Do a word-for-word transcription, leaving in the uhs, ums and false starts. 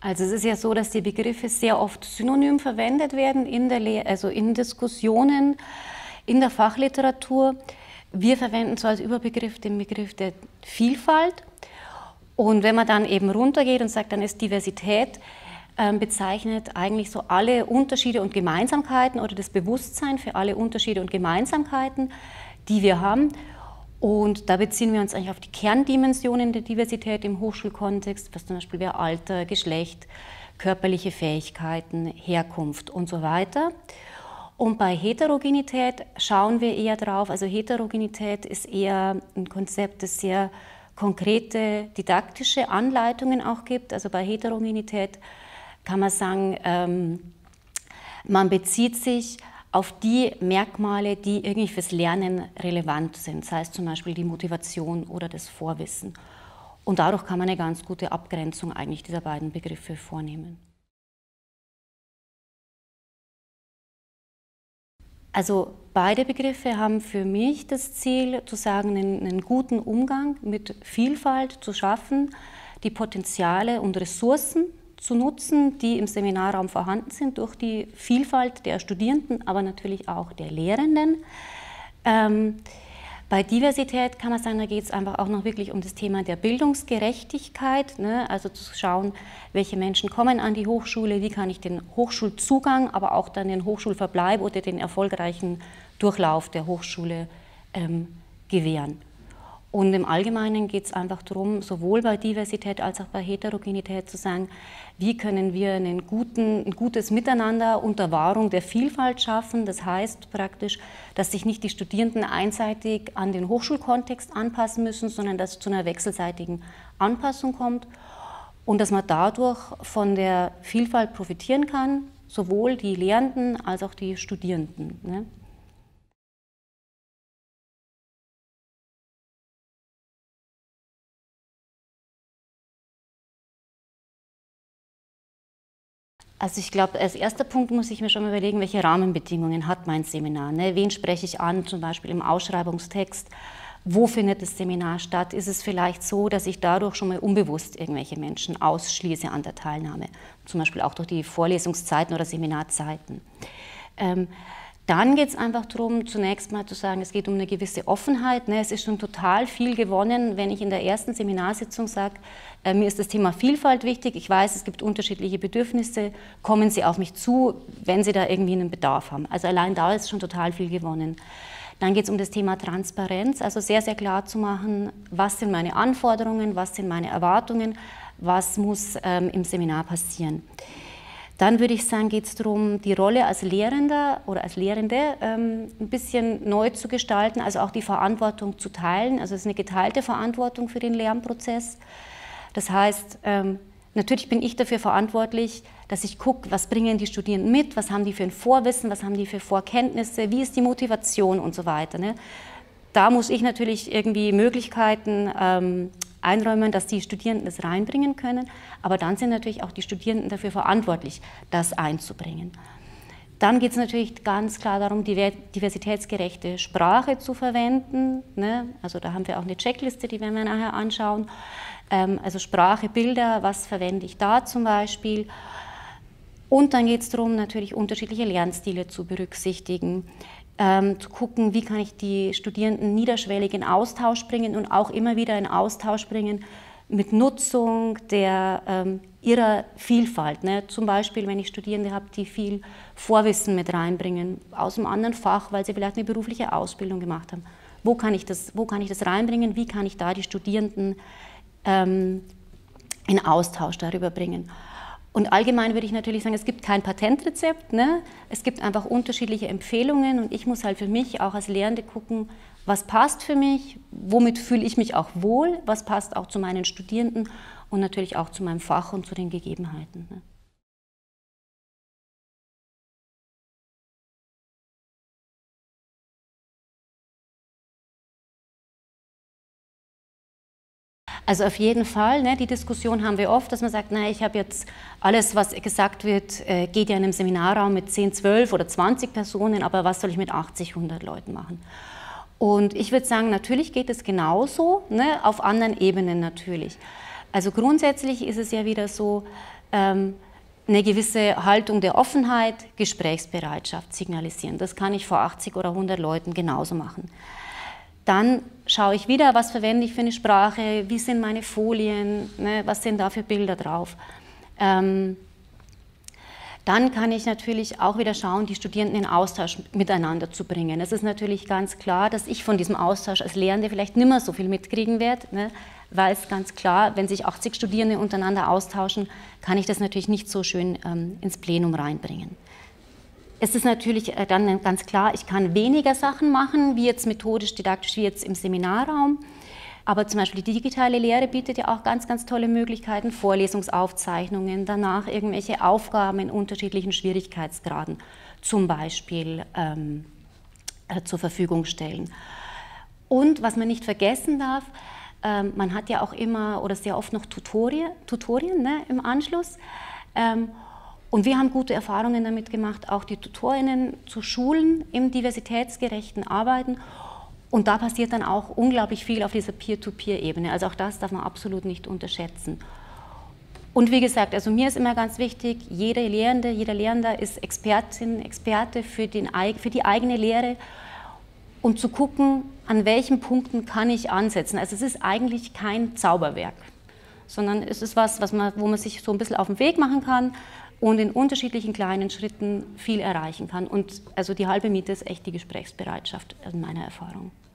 Also es ist ja so, dass die Begriffe sehr oft synonym verwendet werden in der Lehr also in Diskussionen, in der Fachliteratur. Wir verwenden so als Überbegriff den Begriff der Vielfalt. Und wenn man dann eben runtergeht und sagt, dann ist Diversität äh, bezeichnet eigentlich so alle Unterschiede und Gemeinsamkeiten oder das Bewusstsein für alle Unterschiede und Gemeinsamkeiten, die wir haben. Und da beziehen wir uns eigentlich auf die Kerndimensionen der Diversität im Hochschulkontext, was zum Beispiel wäre Alter, Geschlecht, körperliche Fähigkeiten, Herkunft und so weiter. Und bei Heterogenität schauen wir eher drauf, also Heterogenität ist eher ein Konzept, das sehr konkrete didaktische Anleitungen auch gibt. Also bei Heterogenität kann man sagen, ähm, man bezieht sich auf die Merkmale, die irgendwie fürs Lernen relevant sind, sei es zum Beispiel die Motivation oder das Vorwissen. Und dadurch kann man eine ganz gute Abgrenzung eigentlich dieser beiden Begriffe vornehmen. Also beide Begriffe haben für mich das Ziel, zu sagen, einen, einen guten Umgang mit Vielfalt zu schaffen, die Potenziale und Ressourcen zu nutzen, die im Seminarraum vorhanden sind durch die Vielfalt der Studierenden, aber natürlich auch der Lehrenden. Ähm, bei Diversität kann man sagen, da geht es einfach auch noch wirklich um das Thema der Bildungsgerechtigkeit, ne? Also zu schauen, welche Menschen kommen an die Hochschule, wie kann ich den Hochschulzugang, aber auch dann den Hochschulverbleib oder den erfolgreichen Durchlauf der Hochschule ähm, gewähren. Und im Allgemeinen geht es einfach darum, sowohl bei Diversität als auch bei Heterogenität zu sagen, wie können wir einen guten, ein gutes Miteinander unter Wahrung der Vielfalt schaffen. Das heißt praktisch, dass sich nicht die Studierenden einseitig an den Hochschulkontext anpassen müssen, sondern dass es zu einer wechselseitigen Anpassung kommt und dass man dadurch von der Vielfalt profitieren kann, sowohl die Lehrenden als auch die Studierenden, ne? Also ich glaube, als erster Punkt muss ich mir schon mal überlegen, welche Rahmenbedingungen hat mein Seminar, ne? Wen spreche ich an, zum Beispiel im Ausschreibungstext, wo findet das Seminar statt? Ist es vielleicht so, dass ich dadurch schon mal unbewusst irgendwelche Menschen ausschließe an der Teilnahme, zum Beispiel auch durch die Vorlesungszeiten oder Seminarzeiten. Ähm, Dann geht es einfach darum, zunächst mal zu sagen, es geht um eine gewisse Offenheit. Ne? Es ist schon total viel gewonnen, wenn ich in der ersten Seminarsitzung sage, äh, mir ist das Thema Vielfalt wichtig, ich weiß, es gibt unterschiedliche Bedürfnisse, kommen Sie auf mich zu, wenn Sie da irgendwie einen Bedarf haben. Also allein da ist schon total viel gewonnen. Dann geht es um das Thema Transparenz, also sehr, sehr klar zu machen, was sind meine Anforderungen, was sind meine Erwartungen, was muss ähm, im Seminar passieren. Dann würde ich sagen, geht es darum, die Rolle als Lehrender oder als Lehrende ähm, ein bisschen neu zu gestalten, also auch die Verantwortung zu teilen. Also es ist eine geteilte Verantwortung für den Lernprozess. Das heißt, ähm, natürlich bin ich dafür verantwortlich, dass ich gucke, was bringen die Studierenden mit, was haben die für ein Vorwissen, was haben die für Vorkenntnisse, wie ist die Motivation und so weiter, ne? Da muss ich natürlich irgendwie Möglichkeiten ähm, einräumen, dass die Studierenden das reinbringen können, aber dann sind natürlich auch die Studierenden dafür verantwortlich, das einzubringen. Dann geht es natürlich ganz klar darum, die diversitätsgerechte Sprache zu verwenden, ne? Also da haben wir auch eine Checkliste, die werden wir nachher anschauen. Ähm, also Sprache, Bilder, was verwende ich da zum Beispiel? Und dann geht es darum, natürlich unterschiedliche Lernstile zu berücksichtigen. Ähm, zu gucken, wie kann ich die Studierenden niederschwellig in Austausch bringen und auch immer wieder in Austausch bringen mit Nutzung der, ähm, ihrer Vielfalt. Ne? Zum Beispiel, wenn ich Studierende habe, die viel Vorwissen mit reinbringen, aus einem anderen Fach, weil sie vielleicht eine berufliche Ausbildung gemacht haben. Wo kann ich das, wo kann ich das reinbringen? Wie kann ich da die Studierenden ähm, in Austausch darüber bringen? Und allgemein würde ich natürlich sagen, es gibt kein Patentrezept, ne? Es gibt einfach unterschiedliche Empfehlungen und ich muss halt für mich auch als Lehrende gucken, was passt für mich, womit fühle ich mich auch wohl, was passt auch zu meinen Studierenden und natürlich auch zu meinem Fach und zu den Gegebenheiten, ne? Also auf jeden Fall, ne, die Diskussion haben wir oft, dass man sagt, na, ich habe jetzt alles, was gesagt wird, äh, geht ja in einem Seminarraum mit zehn, zwölf oder zwanzig Personen, aber was soll ich mit achtzig, hundert Leuten machen? Und ich würde sagen, natürlich geht es genauso, ne, auf anderen Ebenen natürlich. Also grundsätzlich ist es ja wieder so, ähm, eine gewisse Haltung der Offenheit, Gesprächsbereitschaft signalisieren. Das kann ich vor achtzig oder hundert Leuten genauso machen. Dann schaue ich wieder, was verwende ich für eine Sprache, wie sind meine Folien, ne, was sind da für Bilder drauf. Ähm, Dann kann ich natürlich auch wieder schauen, die Studierenden in Austausch miteinander zu bringen. Es ist natürlich ganz klar, dass ich von diesem Austausch als Lehrende vielleicht nicht mehr so viel mitkriegen werde, ne? Weil es ganz klar, wenn sich achtzig Studierende untereinander austauschen, kann ich das natürlich nicht so schön ähm, ins Plenum reinbringen. Es ist natürlich dann ganz klar, ich kann weniger Sachen machen, wie jetzt methodisch, didaktisch, wie jetzt im Seminarraum. Aber zum Beispiel die digitale Lehre bietet ja auch ganz, ganz tolle Möglichkeiten, Vorlesungsaufzeichnungen, danach irgendwelche Aufgaben in unterschiedlichen Schwierigkeitsgraden zum Beispiel ähm, äh, zur Verfügung stellen. Und was man nicht vergessen darf, ähm, man hat ja auch immer oder sehr oft noch Tutorien, Tutorien ne, im Anschluss. Ähm, Und wir haben gute Erfahrungen damit gemacht, auch die Tutorinnen zu schulen im diversitätsgerechten Arbeiten. Und da passiert dann auch unglaublich viel auf dieser Peer-to-Peer-Ebene. Also auch das darf man absolut nicht unterschätzen. Und wie gesagt, also mir ist immer ganz wichtig, jede Lehrende, jeder Lehrender ist Expertin, Experte für, den, für die eigene Lehre und zu gucken, an welchen Punkten kann ich ansetzen. Also es ist eigentlich kein Zauberwerk, sondern es ist was, was man, wo man sich so ein bisschen auf den Weg machen kann und in unterschiedlichen kleinen Schritten viel erreichen kann. Und also die halbe Miete ist echt die Gesprächsbereitschaft in meiner Erfahrung.